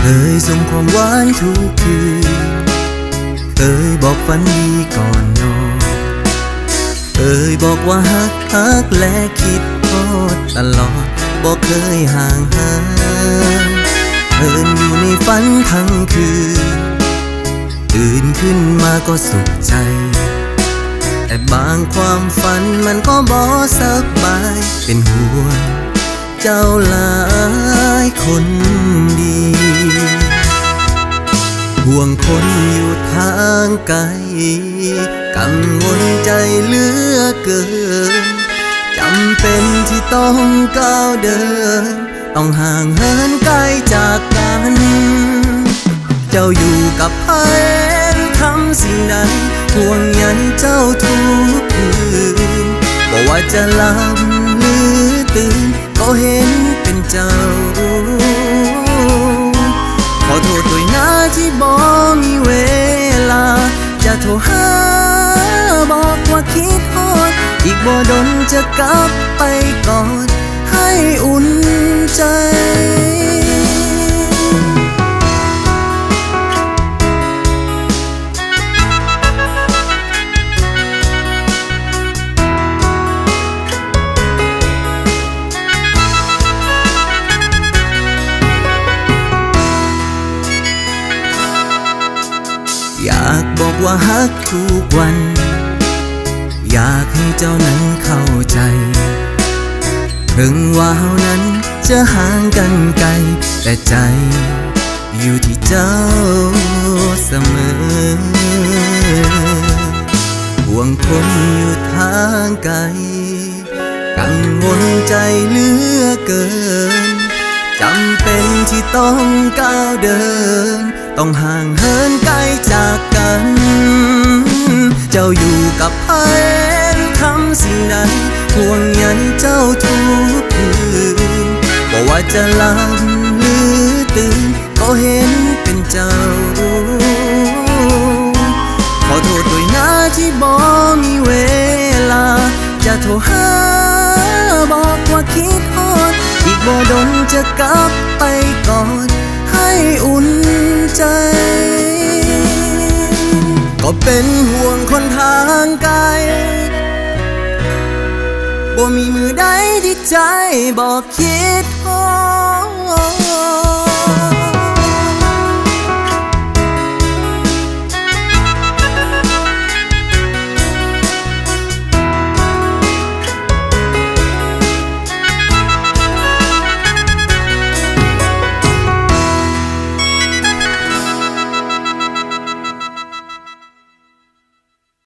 ยส่งความหวานทุกคืนเคยบอกฝันดีก่อนนอนเคยบอกว่าฮักและคิดทอดตลอดบอกเคยห่างหายเดินอยู่ในฝันทั้งคืนตื่นขึ้นมาก็สุขใจแต่บางความฝันมันก็บ่สบายเป็นห่วงเจ้าหลายคนดีห่วงคนอยู่ทางไกลกังวลใจเหลือเกินจำเป็นที่ต้องก้าวเดินต้องห่างเหินไกลจากกันเจ้าอยู่กับใครทำสิ่งใดห่วงใยเจ้าทุกคืนบอกว่าจะหลับหรือตื่นก็เห็นเป็นเจ้าขอโทษด้วยนะที่บ่มีเวลาจะโทรหาบอกว่าคิดฮอดอีกบ่ดนจะกลับไปกอดให้อุ่นใจอยากบอกว่าฮักทุกวันอยากให้เจ้านั้นเข้าใจถึงว่าเฮานั้นจะห่างกันไกลแต่ใจอยู่ที่เจ้าเสมอห่วงคนอยู่ทางไกลกังวลใจเหลือเกินจำเป็นที่ต้องก้าวเดินต้องห่างเหินไกลจากกันเจ้าอยู่กับใครทำสิ่งใดห่วงใยเจ้าทุกคืนบอกว่าจะหลับหรือตื่นก็เห็นเป็นเจ้าขอโทษด้วยนะที่บ่มีเวลาจะโทรหาบอกว่าคิดฮอดอีกบ่ดนจะกลับไปกอดให้อุ่นใจก็เป็นห่วงคนทางไกลบ่มีมือใดที่ใจบอกคิดฮอด